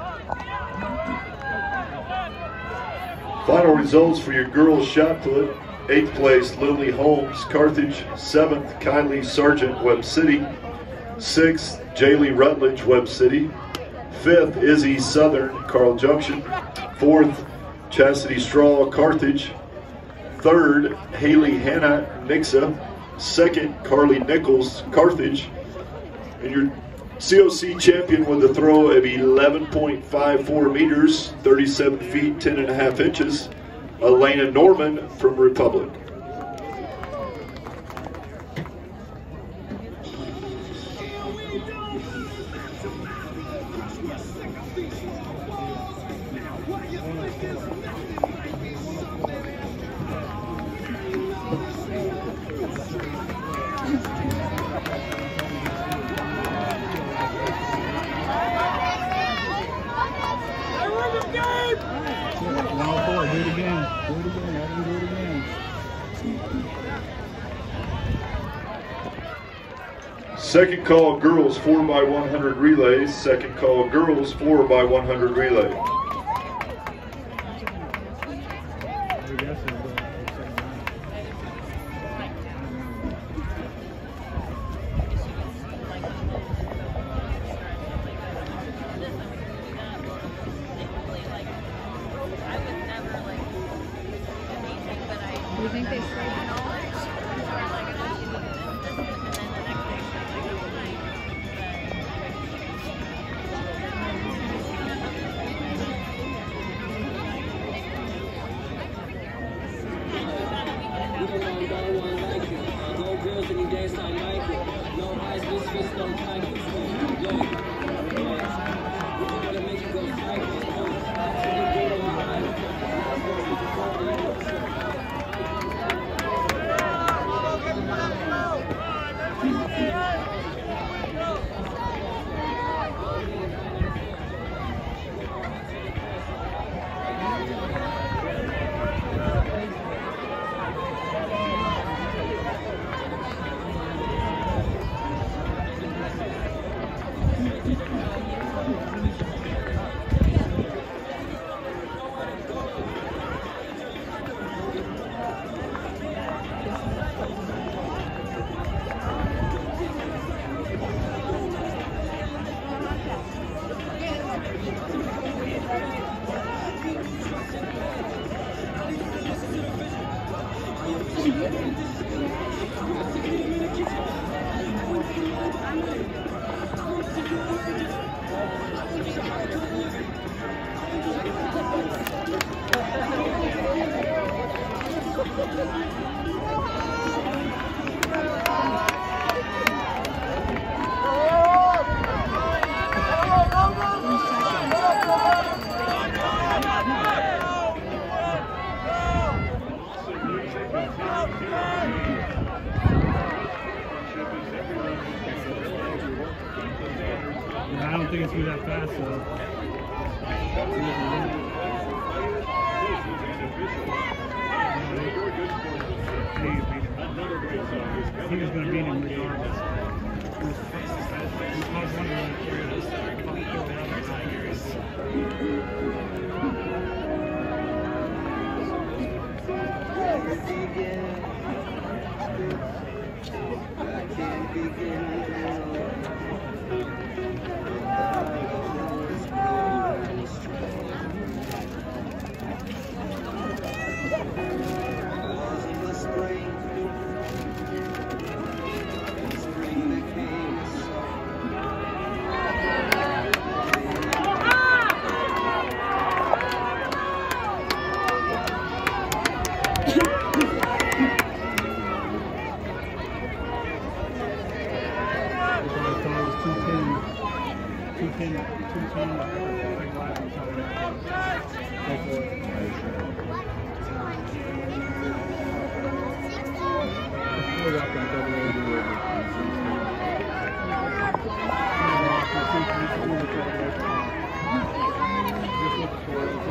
Final results for your girls shot put. 8th place, Lily Holmes, Carthage. 7th, Kylie Sargent, Webb City. 6th, Jaylee Rutledge, Webb City. 5th, Izzy Southern, Carl Junction. 4th, Chastity Straw, Carthage. 3rd, Haley Hanna, Nixa. 2nd, Carly Nichols, Carthage. And your COC champion with a throw of 11.54 meters, 37 feet, 10.5 inches, Elena Norman from Republic. Second call, girls 4x100 relays. Second call, girls 4x100 relay. Do you think they started? I don't think it's going to be that fast, though. He was going to beat him regardless. He caused one of